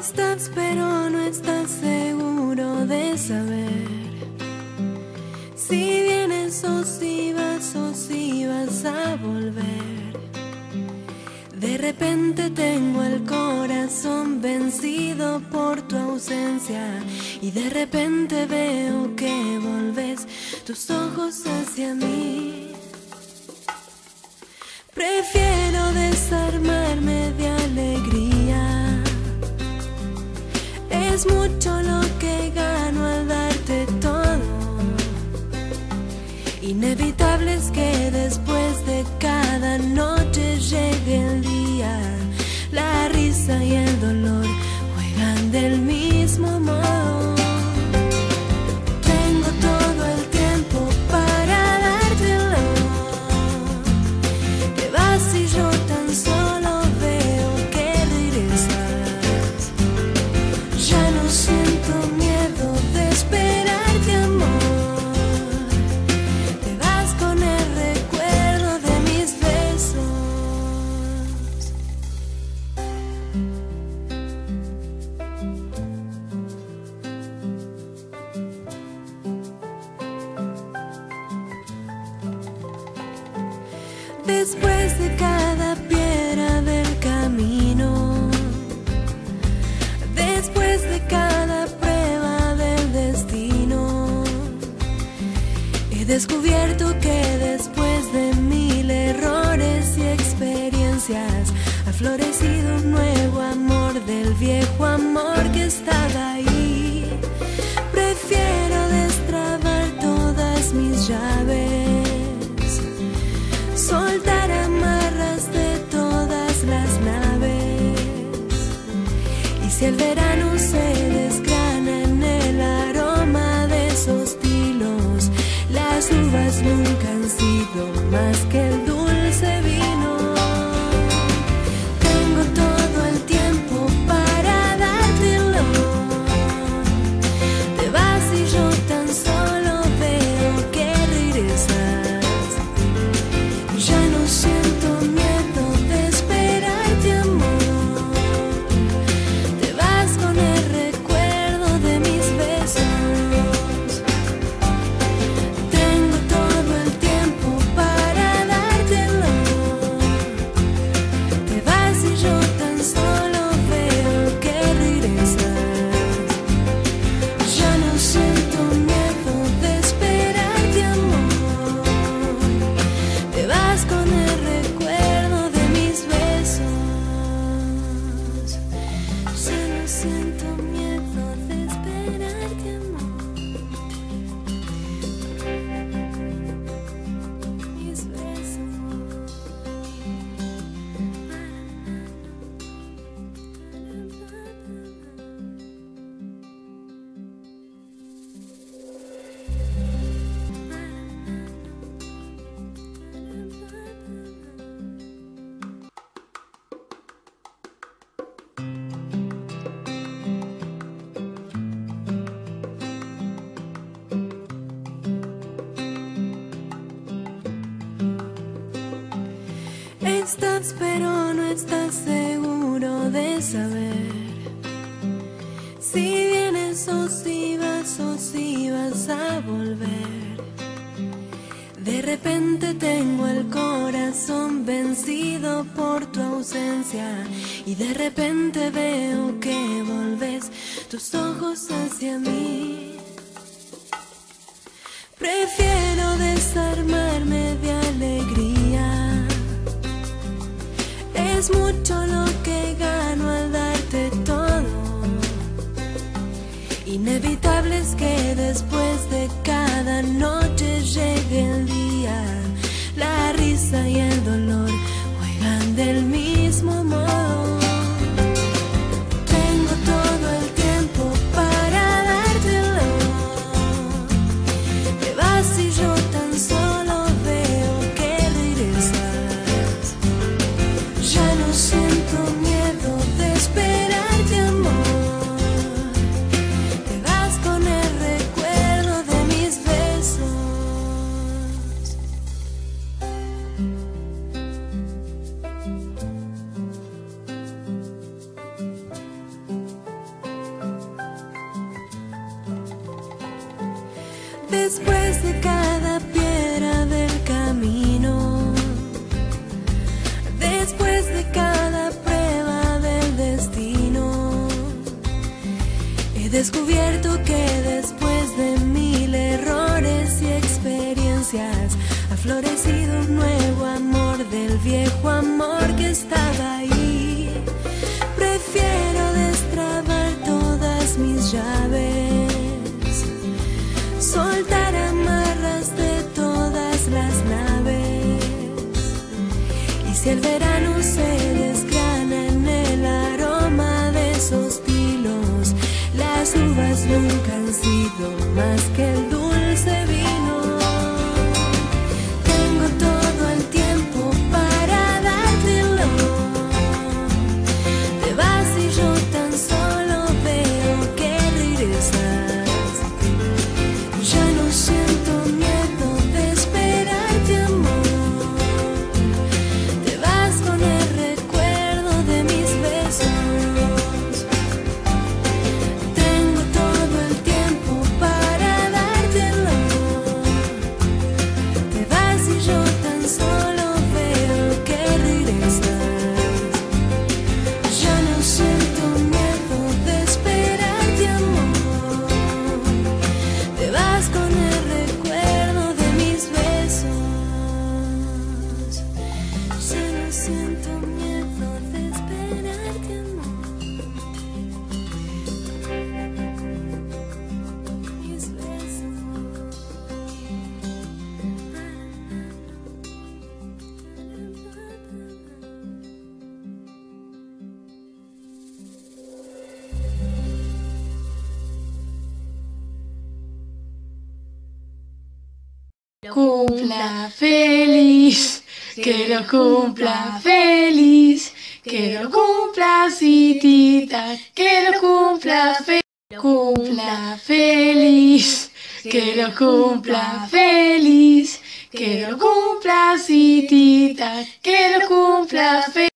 Estás pero no estás seguro de saber si vienes o si vas a volver. De repente tengo el corazón vencido por tu ausencia y de repente veo que volves tus ojos hacia mí. Prefiero desarmarme de alegría. Es mucho lo que gano al darte todo. Inevitable es que después de cada noche llegue el día. La risa y el dolor juegan del mismo modo. Tengo todo el tiempo para dártelo. Te vas y yo tan solo veo que regresas. Ya no siento miedo de esperarte, amor. Te vas con el recuerdo de mis besos. Después de cada piedra del camino, después de cada prueba del destino, he descubierto que después de 1000 errores y experiencias ha florecido un nuevo amor del viejo amor que estaba ahí. Prefiero destrabar todas mis llaves, soltar amarras de todas las naves. Y si el verano se desgrana en el aroma de esos tilos, las uvas nunca han sido más que el dulce vino. Tengo todo el tiempo para dártelo. Te vas y yo tan solo veo que regresas. Ya no siento miedo de esperarte, amor. Te vas con el recuerdo de mis besos. Tengo todo el tiempo para dártelo. Te vas y yo tan solo veo que regresas. Ya no siento miedo de esperarte, amor. Te vas con el recuerdo de mis besos. Ya no siento miedo de esperarte, amor. Mis besos. Estás pero no estás seguro de saber si vienes o si vas a volver. De repente tengo el corazón vencido por tu ausencia y de repente veo que volves tus ojos hacia mí. Prefiero desarmarme de alegría. Es mucho lo que gano al darte todo. Inevitable es que después de cada noche llegue el día. La risa y el dolor juegan del mismo modo. Tengo todo el tiempo para dártelo. Te vas y yo tan solo veo que regresas. Ya no siento miedo de esperarte, amor. Te vas con el recuerdo Después de cada piedra del camino, después de cada prueba del destino, he descubierto que después de 1000 errores y experiencias ha florecido un nuevo amor del viejo amor que estaba ahí. Prefiero destrabar todas mis llaves, soltar amarras de todas las naves. Y si el verano se desgrana en el aroma de esos tilos, las uvas nunca han sido más que el dulce vino. Tengo todo el tiempo para dártelo. Te vas y yo tan solo veo que regresas. Ya no siento miedo de esperarte, amor. Te vas con el recuerdo de mis besos. Tengo todo el tiempo para dártelo. Te vas y yo tan solo veo que regresas. Ya no siento miedo de esperarte, amor. Te vas con el recuerdo de mis besos. Ya no siento miedo de esperarte, amor. Mis besos. Cumpla feliz, que lo cumpla feliz, que lo cumpla Citita, que lo cumpla cumpla feliz, que lo cumpla feliz, que lo cumpla Citita, que lo cumpla feliz.